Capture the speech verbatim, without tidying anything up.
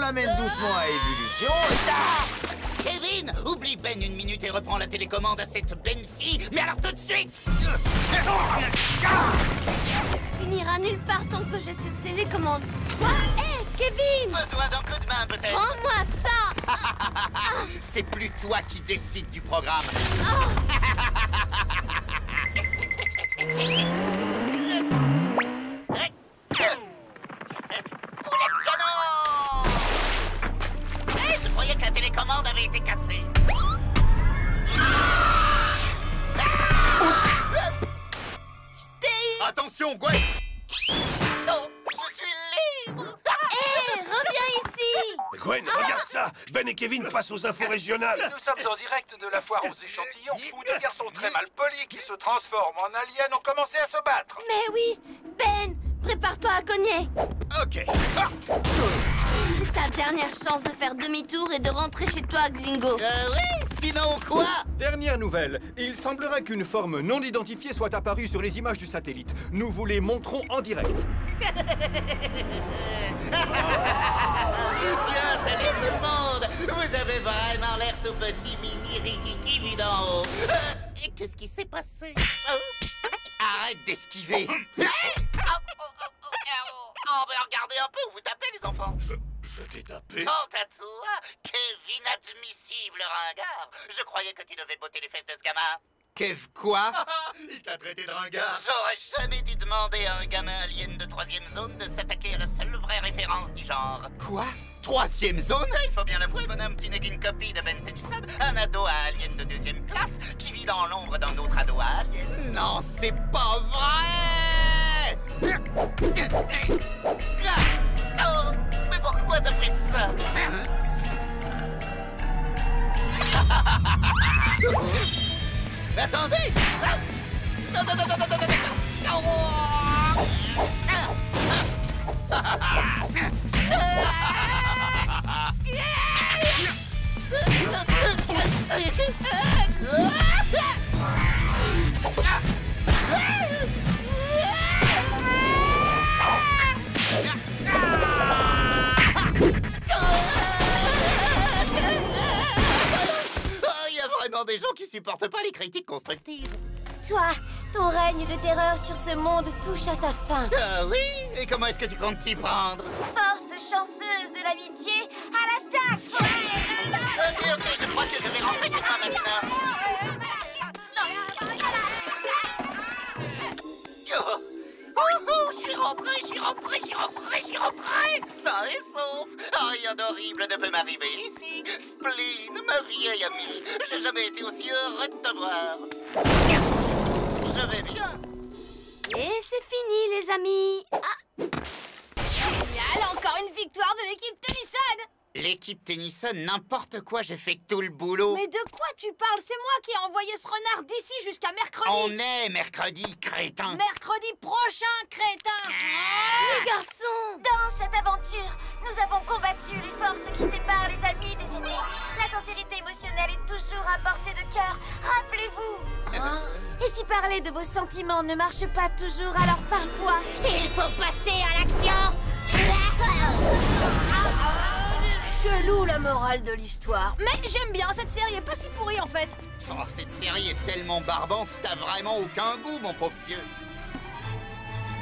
m'amène doucement à Ébullition et tard. Kevin, oublie Ben une minute et reprends la télécommande à cette Ben fille, mais alors tout de suite. Tu n'iras nulle part tant que j'ai cette télécommande. Quoi? Hé, Kevin! Besoin d'un coup de main peut-être. Rends-moi ça! C'est plus toi qui décide du programme. Oh. Poulet de canon! Hey, je croyais que la télécommande avait été cassée. Attention, Gwen! Oh, je suis libre! Hé, reviens ici! Gwen, regarde ça! Ben et Kevin passent aux infos régionales! Nous sommes en direct de la foire aux échantillons où deux garçons très mal polis qui se transforment en aliens ont commencé à se battre. Mais oui! Ben, prépare-toi à cogner! Ok. C'est ta dernière chance de faire demi-tour et de rentrer chez toi, Xingo. Euh, oui, sinon quoi? Dernière nouvelle. Il semblerait qu'une forme non identifiée soit apparue sur les images du satellite. Nous vous les montrons en direct. Tiens, salut tout le monde! Vous avez vraiment l'air tout petit, mini, rikiki, vu d'en haut. Euh, et qu'est-ce qui s'est passé? Oh. Arrête d'esquiver! Oh, oh, oh, oh, oh, oh, mais regardez un peu où vous tapez, les enfants! Je, je t'ai tapé? Oh, à toi, Kevin admissible ringard! Je croyais que tu devais botter les fesses de ce gamin. Kev quoi? Il t'a traité de ringard! J'aurais jamais dû demander à un gamin alien de troisième zone de s'attaquer à la seule vraie référence du genre. Quoi? Troisième zone? Il faut bien l'avouer, bonhomme, tu n'es qu'une copie de Ben Tennyson, un ado à alien de deuxième classe qui vit dans l'ombre d'un autre ado à alien. Non, c'est pas vrai! Oh, mais pourquoi t'as fait ça? Attendez! Non, non, non, non, non, non, non, il y a vraiment des gens qui supportent pas les critiques constructives. Toi, ton règne de terreur sur ce monde touche à sa fin. Ah oui? Et comment est-ce que tu comptes t'y prendre? Force chanceuse de l'amitié, à l'attaque! Ok, ok, je crois que je vais rentrer chez toi maintenant. Oh, oh, oh, je suis rentré, je suis rentré, je suis rentré, je suis rentré! Sain et sauf! Oh, rien d'horrible ne peut m'arriver ici. Spleen, ma vieille amie, j'ai jamais été aussi heureux de te voir. Je vais bien. Et c'est fini, les amis. Ah. Génial, encore une victoire de l'équipe Tennyson. L'équipe Tennyson, n'importe quoi, j'ai fait tout le boulot. Mais de quoi tu parles? C'est moi qui ai envoyé ce renard d'ici jusqu'à mercredi. On est mercredi, crétin. Mercredi prochain, crétin. Les garçons! Dans cette aventure, nous avons combattu les forces qui séparent les amis des ennemis. La sincérité émotionnelle est toujours à portée de cœur. Rappelez-vous. Hein? Et si parler de vos sentiments ne marche pas toujours, alors parfois, il faut passer à l'action. Chelou la morale de l'histoire. Mais j'aime bien, cette série est pas si pourrie en fait. Oh, cette série est tellement barbante, t'as vraiment aucun goût, mon pauvre vieux.